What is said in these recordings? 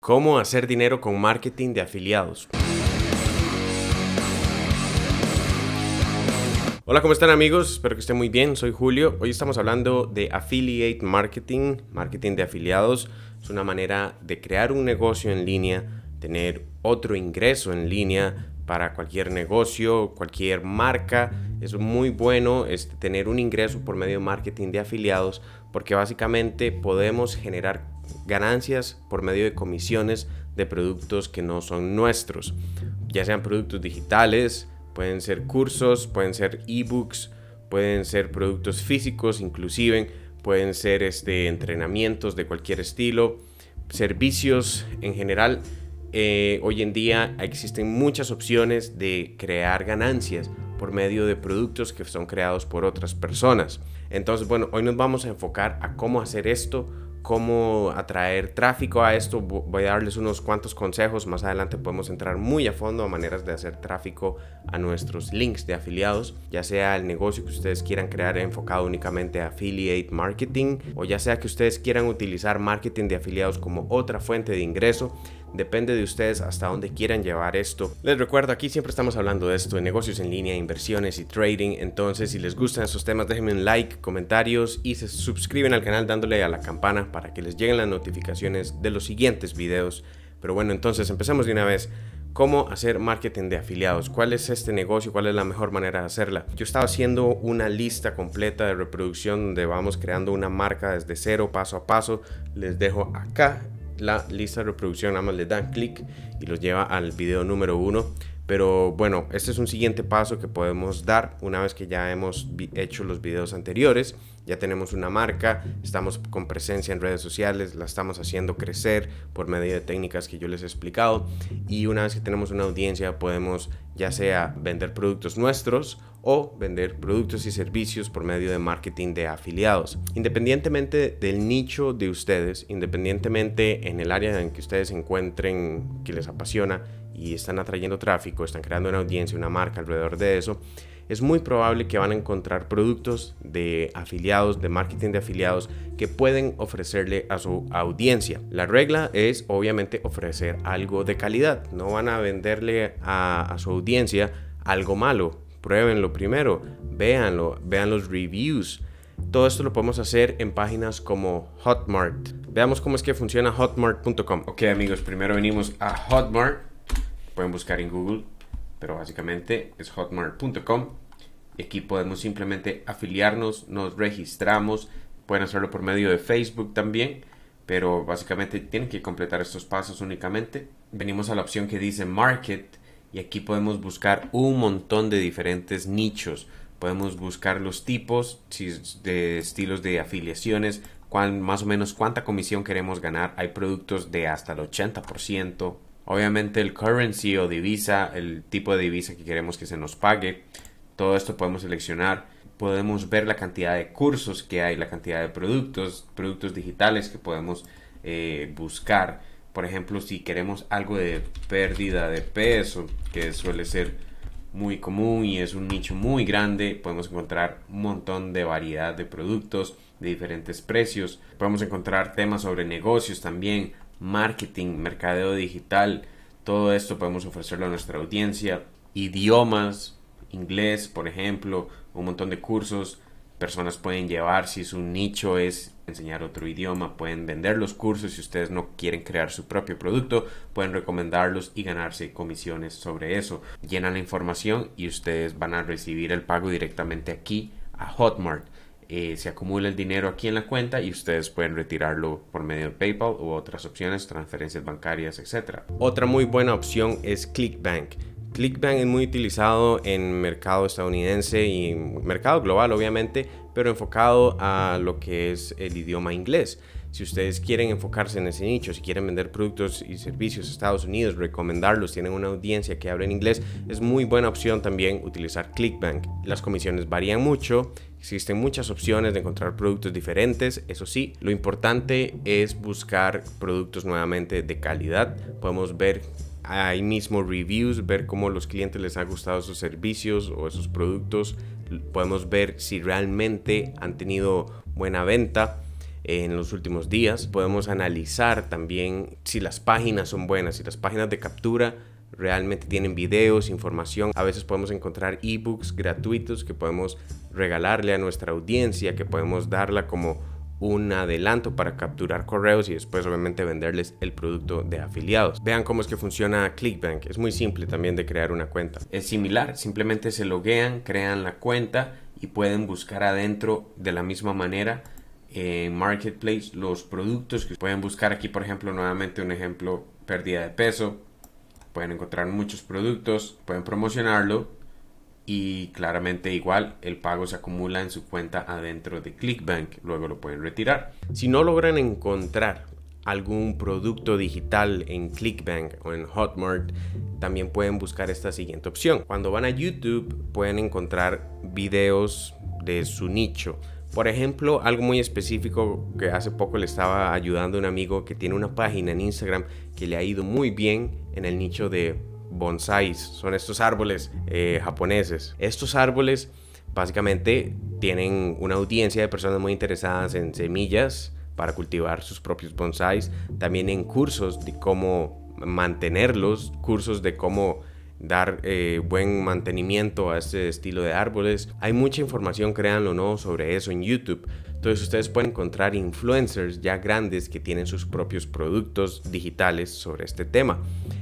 ¿Cómo hacer dinero con marketing de afiliados? Hola, ¿cómo están amigos? Espero que estén muy bien. Soy Julio. Hoy estamos hablando de affiliate marketing, marketing de afiliados. Es una manera de crear un negocio en línea, tener otro ingreso en línea para cualquier negocio, cualquier marca. Es muy bueno tener un ingreso por medio de marketing de afiliados porque básicamente podemos generar ganancias por medio de comisiones de productos que no son nuestros, ya sean productos digitales, pueden ser cursos, pueden ser ebooks, pueden ser productos físicos, inclusive pueden ser entrenamientos de cualquier estilo, servicios en general. Hoy en día existen muchas opciones de crear ganancias por medio de productos que son creados por otras personas. Entonces, bueno, hoy nos vamos a enfocar a cómo hacer esto, cómo atraer tráfico a esto. Voy a darles unos cuantos consejos. Más adelante podemos entrar muy a fondo a maneras de hacer tráfico a nuestros links de afiliados, ya sea el negocio que ustedes quieran crear enfocado únicamente a affiliate marketing, o ya sea que ustedes quieran utilizar marketing de afiliados como otra fuente de ingreso. Depende de ustedes hasta dónde quieran llevar esto. Les recuerdo, aquí siempre estamos hablando de esto, de negocios en línea, inversiones y trading. Entonces, si les gustan esos temas, déjenme un like, comentarios y se suscriben al canal dándole a la campana para que les lleguen las notificaciones de los siguientes videos. Pero bueno, entonces empecemos de una vez. ¿Cómo hacer marketing de afiliados? ¿Cuál es este negocio? ¿Cuál es la mejor manera de hacerla? Yo estaba haciendo una lista completa de reproducción donde vamos creando una marca desde cero, paso a paso. Les dejo acá la lista de reproducción, nada más le dan clic y los lleva al video número 1. Pero bueno, este es un siguiente paso que podemos dar una vez que ya hemos hecho los videos anteriores. Ya tenemos una marca, estamos con presencia en redes sociales, la estamos haciendo crecer por medio de técnicas que yo les he explicado. Y una vez que tenemos una audiencia, podemos ya sea vender productos nuestros o vender productos y servicios por medio de marketing de afiliados. Independientemente del nicho de ustedes, independientemente en el área en que ustedes se encuentren que les apasiona y están atrayendo tráfico, están creando una audiencia, una marca alrededor de eso, es muy probable que van a encontrar productos de afiliados, de marketing de afiliados que pueden ofrecerle a su audiencia. La regla es obviamente ofrecer algo de calidad. No van a venderle a su audiencia algo malo. Pruébenlo primero, véanlo, vean los reviews. Todo esto lo podemos hacer en páginas como Hotmart. Veamos cómo es que funciona hotmart.com. Ok amigos, primero venimos a Hotmart. Pueden buscar en Google, pero básicamente es hotmart.com. Y aquí podemos simplemente afiliarnos, nos registramos. Pueden hacerlo por medio de Facebook también, pero básicamente tienen que completar estos pasos únicamente. Venimos a la opción que dice Market y aquí podemos buscar un montón de diferentes nichos. Podemos buscar los tipos de estilos de afiliaciones, más o menos cuánta comisión queremos ganar. Hay productos de hasta el 80%. Obviamente el currency o divisa, el tipo de divisa que queremos que se nos pague. Todo esto podemos seleccionar. Podemos ver la cantidad de cursos que hay, la cantidad de productos digitales que podemos buscar. Por ejemplo, si queremos algo de pérdida de peso, que suele ser muy común y es un nicho muy grande, podemos encontrar un montón de variedad de productos de diferentes precios. Podemos encontrar temas sobre negocios también, marketing, mercadeo digital. Todo esto podemos ofrecerlo a nuestra audiencia. Idiomas, inglés, por ejemplo, un montón de cursos. Personas pueden llevar, si su nicho es enseñar otro idioma, pueden vender los cursos. Si ustedes no quieren crear su propio producto, pueden recomendarlos y ganarse comisiones sobre eso. Llenan la información y ustedes van a recibir el pago directamente aquí a Hotmart. Se acumula el dinero aquí en la cuenta y ustedes pueden retirarlo por medio de PayPal u otras opciones, transferencias bancarias, etc. Otra muy buena opción es ClickBank. ClickBank es muy utilizado en mercado estadounidense y mercado global obviamente, pero enfocado a lo que es el idioma inglés. Si ustedes quieren enfocarse en ese nicho, si quieren vender productos y servicios a Estados Unidos, recomendarlos, tienen una audiencia que habla en inglés, es muy buena opción también utilizar ClickBank. Las comisiones varían mucho, existen muchas opciones de encontrar productos diferentes. Eso sí, lo importante es buscar productos nuevamente de calidad. Podemos ver ahí mismo reviews, ver cómo los clientes les han gustado esos servicios o esos productos. Podemos ver si realmente han tenido buena venta. en los últimos días. Podemos analizar también si las páginas son buenas, si las páginas de captura realmente tienen videos, información. A veces podemos encontrar ebooks gratuitos que podemos regalarle a nuestra audiencia, que podemos darla como un adelanto para capturar correos y después obviamente venderles el producto de afiliados. Vean cómo es que funciona ClickBank. Es muy simple también de crear una cuenta. Es similar, simplemente se loguean, crean la cuenta y pueden buscar adentro de la misma manera en Marketplace los productos que pueden buscar. Aquí, por ejemplo, nuevamente un ejemplo, pérdida de peso. Pueden encontrar muchos productos, pueden promocionarlo y claramente igual el pago se acumula en su cuenta adentro de ClickBank, luego lo pueden retirar. Si no logran encontrar algún producto digital en ClickBank o en Hotmart, también pueden buscar esta siguiente opción. Cuando van a YouTube pueden encontrar videos de su nicho. Por ejemplo, algo muy específico que hace poco le estaba ayudando a un amigo que tiene una página en Instagram que le ha ido muy bien en el nicho de bonsáis. Son estos árboles japoneses. Estos árboles básicamente tienen una audiencia de personas muy interesadas en semillas para cultivar sus propios bonsáis. También en cursos de cómo mantenerlos, cursos de cómo dar buen mantenimiento a este estilo de árboles. Hay mucha información, créanlo o no, sobre eso en YouTube. Entonces ustedes pueden encontrar influencers ya grandes que tienen sus propios productos digitales sobre este tema.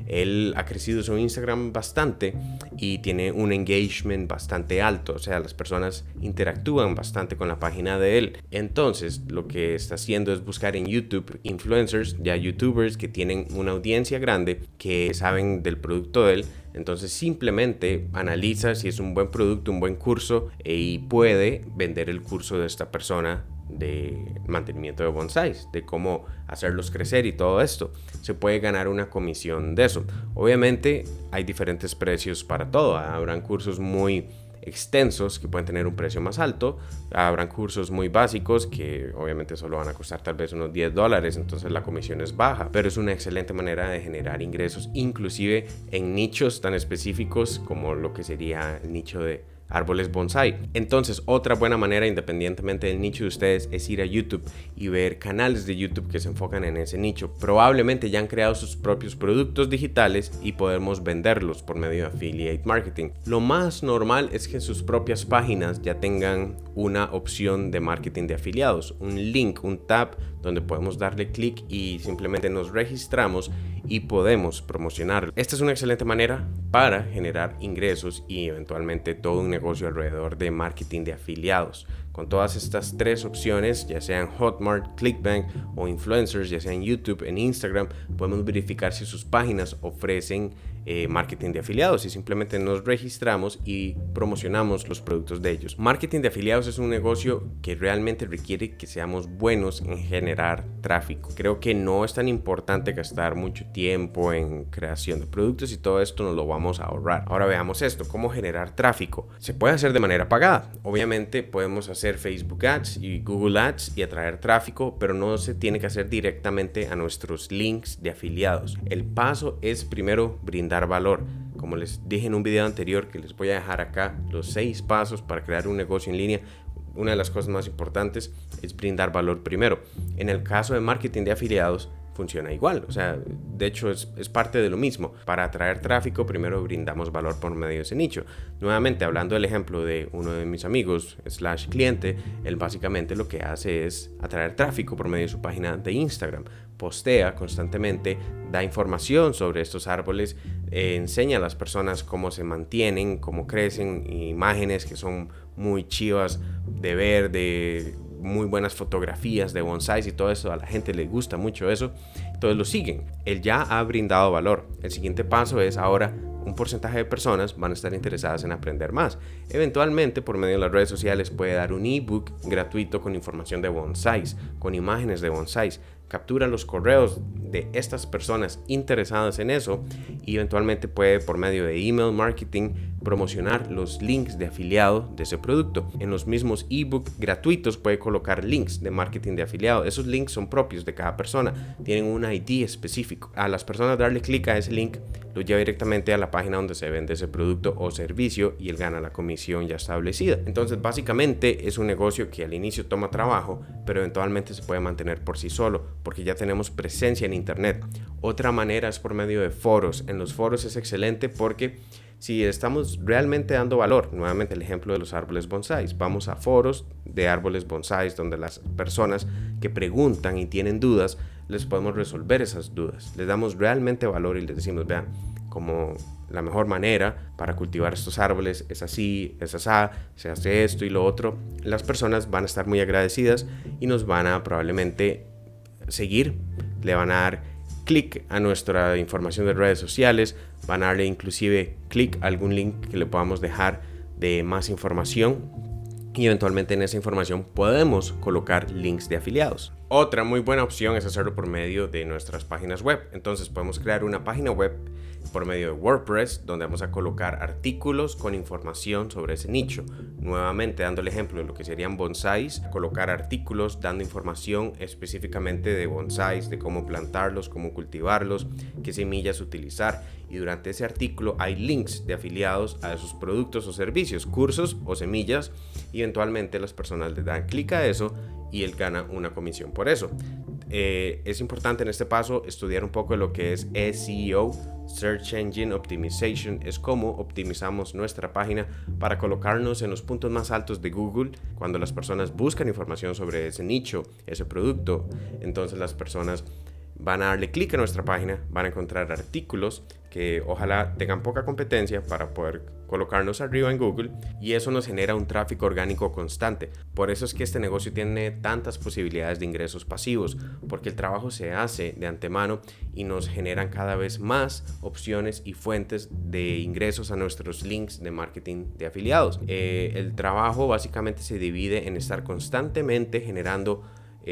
Él ha crecido su Instagram bastante y tiene un engagement bastante alto, o sea, las personas interactúan bastante con la página de él. Entonces, lo que está haciendo es buscar en YouTube influencers, ya youtubers que tienen una audiencia grande, que saben del producto de él. Entonces simplemente analiza si es un buen producto, un buen curso y puede vender el curso de esta persona de mantenimiento de bonsáis, de cómo hacerlos crecer y todo esto. Se puede ganar una comisión de eso. Obviamente hay diferentes precios para todo. Habrán cursos muy extensos que pueden tener un precio más alto, habrán cursos muy básicos que obviamente solo van a costar tal vez unos $10, entonces la comisión es baja, pero es una excelente manera de generar ingresos, inclusive en nichos tan específicos como lo que sería el nicho de árboles bonsai. Entonces, otra buena manera, independientemente del nicho de ustedes, es ir a YouTube y ver canales de YouTube que se enfocan en ese nicho. Probablemente ya han creado sus propios productos digitales y podemos venderlos por medio de affiliate marketing. Lo más normal es que en sus propias páginas ya tengan una opción de marketing de afiliados, un link, un tab donde podemos darle clic y simplemente nos registramos y podemos promocionarlo. Esta es una excelente manera para generar ingresos y eventualmente todo un negocio alrededor de marketing de afiliados. Con todas estas tres opciones, ya sean Hotmart, ClickBank o influencers, ya sea en YouTube, en Instagram, podemos verificar si sus páginas ofrecen marketing de afiliados y simplemente nos registramos y promocionamos los productos de ellos. Marketing de afiliados es un negocio que realmente requiere que seamos buenos en generar tráfico. Creo que no es tan importante gastar mucho tiempo en creación de productos y todo esto nos lo vamos a ahorrar. Ahora veamos esto, cómo generar tráfico. Se puede hacer de manera pagada. Obviamente podemos hacer Facebook Ads y Google Ads y atraer tráfico, pero no se tiene que hacer directamente a nuestros links de afiliados. El paso es primero brindar valor. Como les dije en un video anterior que les voy a dejar acá, los 6 pasos para crear un negocio en línea. Una de las cosas más importantes es brindar valor primero. En el caso de marketing de afiliados funciona igual, o sea, de hecho es parte de lo mismo. Para atraer tráfico primero brindamos valor por medio de ese nicho. Nuevamente, hablando del ejemplo de uno de mis amigos / cliente, él básicamente lo que hace es atraer tráfico por medio de su página de Instagram. Postea constantemente, da información sobre estos árboles, enseña a las personas cómo se mantienen, cómo crecen, imágenes que son muy chivas de ver, de muy buenas fotografías de bonsáis y todo eso. A la gente le gusta mucho eso, entonces lo siguen. Él ya ha brindado valor. El siguiente paso es ahora un porcentaje de personas van a estar interesadas en aprender más. Eventualmente, por medio de las redes sociales, puede dar un ebook gratuito con información de bonsáis, con imágenes de bonsáis. Captura los correos de estas personas interesadas en eso y eventualmente puede, por medio de email marketing, promocionar los links de afiliado de ese producto. En los mismos ebook gratuitos puede colocar links de marketing de afiliado. Esos links son propios de cada persona, tienen un ID específico. A las personas darle clic a ese link lo lleva directamente a la página donde se vende ese producto o servicio y él gana la comisión ya establecida. Entonces básicamente es un negocio que al inicio toma trabajo, pero eventualmente se puede mantener por sí solo porque ya tenemos presencia en internet. Otra manera es por medio de foros. En los foros es excelente porque si estamos realmente dando valor, nuevamente el ejemplo de los árboles bonsáis, vamos a foros de árboles bonsáis donde las personas que preguntan y tienen dudas, les podemos resolver esas dudas. Les damos realmente valor y les decimos, vean, como la mejor manera para cultivar estos árboles es así, es asá, se hace esto y lo otro. Las personas van a estar muy agradecidas y nos van a probablemente seguir, le van a dar clic a nuestra información de redes sociales, van a darle inclusive clic a algún link que le podamos dejar de más información y eventualmente en esa información podemos colocar links de afiliados. Otra muy buena opción es hacerlo por medio de nuestras páginas web. Entonces podemos crear una página web por medio de WordPress donde vamos a colocar artículos con información sobre ese nicho. Nuevamente dando el ejemplo de lo que serían bonsáis, colocar artículos dando información específicamente de bonsáis, de cómo plantarlos, cómo cultivarlos, qué semillas utilizar. Y durante ese artículo hay links de afiliados a esos productos o servicios, cursos o semillas, y eventualmente las personas le dan clic a eso y él gana una comisión por eso. Es importante en este paso estudiar un poco de lo que es SEO, Search Engine Optimization, es cómo optimizamos nuestra página para colocarnos en los puntos más altos de Google cuando las personas buscan información sobre ese nicho, ese producto. Entonces las personas van a darle clic a nuestra página, van a encontrar artículos que ojalá tengan poca competencia para poder colocarnos arriba en Google y eso nos genera un tráfico orgánico constante. Por eso es que este negocio tiene tantas posibilidades de ingresos pasivos, porque el trabajo se hace de antemano y nos generan cada vez más opciones y fuentes de ingresos a nuestros links de marketing de afiliados. El trabajo básicamente se divide en estar constantemente generando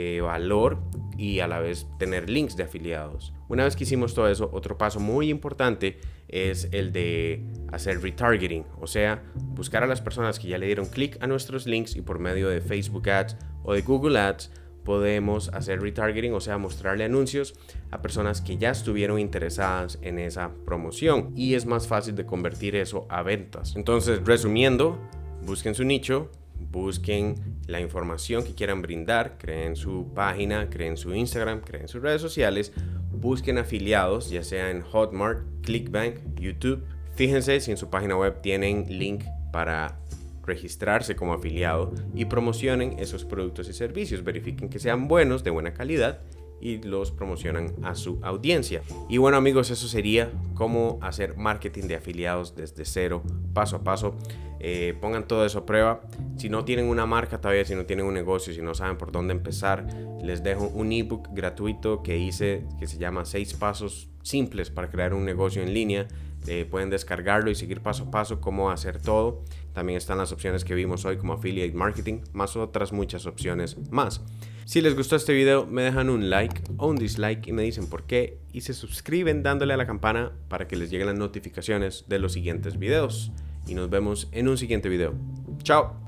valor y a la vez tener links de afiliados. Una vez que hicimos todo eso, otro paso muy importante es el de hacer retargeting, o sea, buscar a las personas que ya le dieron clic a nuestros links y por medio de Facebook Ads o de Google Ads podemos hacer retargeting, o sea, mostrarle anuncios a personas que ya estuvieron interesadas en esa promoción y es más fácil de convertir eso a ventas. Entonces, resumiendo, busquen su nicho, busquen la información que quieran brindar, creen su página, creen su Instagram, creen sus redes sociales, busquen afiliados, ya sea en Hotmart, ClickBank, YouTube. Fíjense si en su página web tienen link para registrarse como afiliado y promocionen esos productos y servicios. Verifiquen que sean buenos, de buena calidad y los promocionan a su audiencia. Y bueno amigos, eso sería cómo hacer marketing de afiliados desde cero, paso a paso. Pongan todo eso a prueba. Si no tienen una marca todavía, si no tienen un negocio, si no saben por dónde empezar, les dejo un ebook gratuito que hice que se llama 6 pasos simples para crear un negocio en línea. Pueden descargarlo y seguir paso a paso cómo hacer todo. También están las opciones que vimos hoy como affiliate marketing, más otras muchas opciones más. Si les gustó este video, me dejan un like o un dislike y me dicen por qué, y se suscriben dándole a la campana para que les lleguen las notificaciones de los siguientes videos. Y nos vemos en un siguiente video. ¡Chao!